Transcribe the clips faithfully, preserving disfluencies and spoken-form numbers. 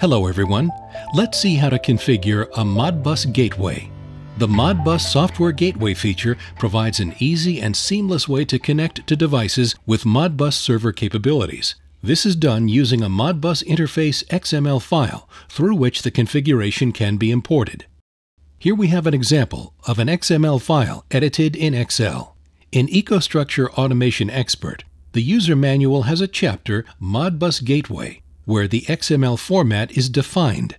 Hello everyone. Let's see how to configure a Modbus gateway. The Modbus software gateway feature provides an easy and seamless way to connect to devices with Modbus server capabilities. This is done using a Modbus interface X M L file through which the configuration can be imported. Here we have an example of an X M L file edited in Excel. In EcoStruxure Automation Expert, the user manual has a chapter, Modbus Gateway, where the X M L format is defined.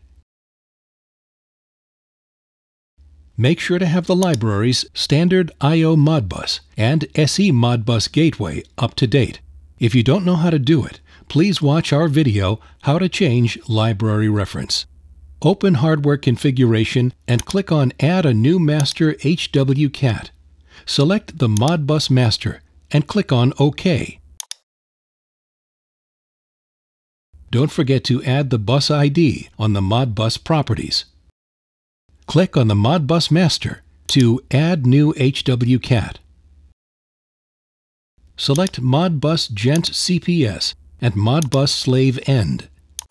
Make sure to have the libraries Standard I O Modbus and S E Modbus Gateway up to date. If you don't know how to do it, please watch our video, How to Change Library Reference. Open Hardware Configuration and click on Add a new Master H W cat. Select the Modbus Master and click on OK. Don't forget to add the bus I D on the Modbus properties. Click on the Modbus Master to Add New H W cat. Select Modbus Gent C P S and Modbus Slave End.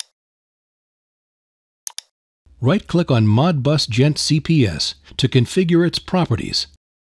Right-click on Modbus Gent C P S to configure its properties.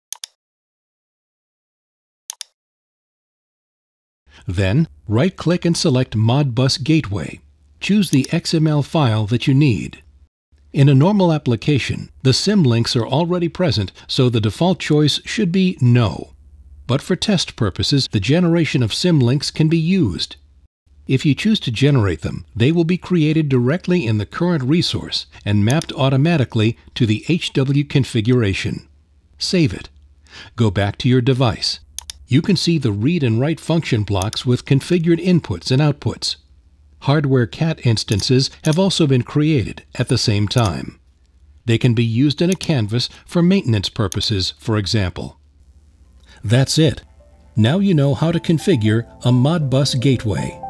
Then, right-click and select Modbus Gateway. Choose the X M L file that you need. In a normal application, the symlinks are already present, so the default choice should be No. But for test purposes, the generation of symlinks can be used. If you choose to generate them, they will be created directly in the current resource and mapped automatically to the H W configuration. Save it. Go back to your device. You can see the read and write function blocks with configured inputs and outputs. Hardware cat instances have also been created at the same time. They can be used in a canvas for maintenance purposes, for example. That's it. Now you know how to configure a Modbus gateway.